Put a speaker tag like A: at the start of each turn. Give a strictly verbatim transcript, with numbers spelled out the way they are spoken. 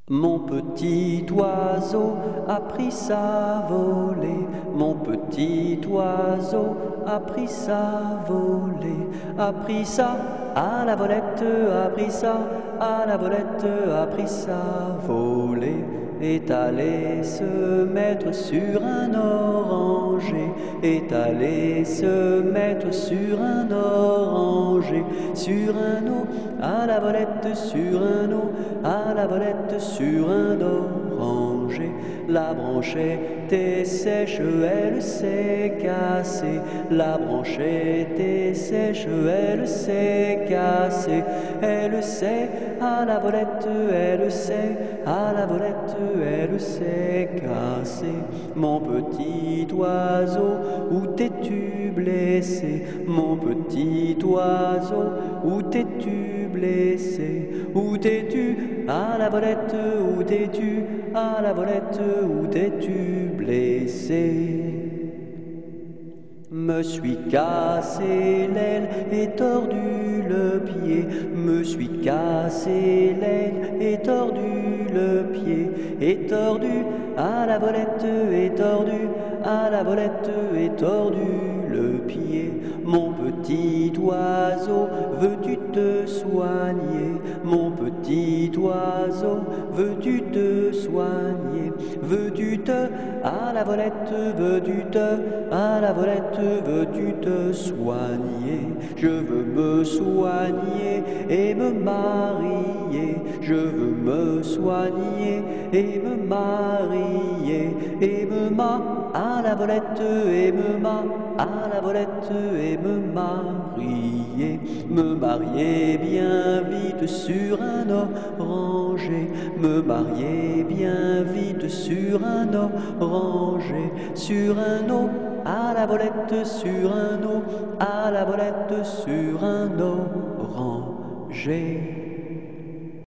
A: Mon petit oiseau a pris sa volée, mon petit oiseau a pris sa volée, a pris ça à la volette, a pris ça à la volette, a pris sa volée, est allé se mettre sur un oranger, est allé se mettre sur un oranger, sur un eau, à la volette, sur un eau, à la volette, sur un oranger. La branche était sèche, elle s'est cassée, la branche était sèche, elle s'est cassée, elle sait à la volette, elle sait à la volette, elle s'est cassée. Mon petit oiseau, où t'es-tu blessé? Mon petit oiseau, où t'es-tu blessé? Où t'es-tu à la volette? Où t'es-tu à la volette? Où t'es-tu blessé? Me suis cassé l'aile et tordu le pied, me suis cassé l'aile et tordu le pied, et tordu à la volette, et tordu à la volette, et tordu le pied. Mon petit oiseau, veux-tu te soigner? Mon petit oiseau, veux-tu te soigner? Veux-tu te à la volette, veux-tu te à la volette, veux-tu te soigner? Je veux me soigner et me marier, je veux me soigner et me marier, et me ma à la volette, et me ma à la volette, et me marier, me marier bien vite sur un oranger, me marier bien vite sur un oranger, sur un eau, à la volette, sur un eau, à la volette, sur un oranger.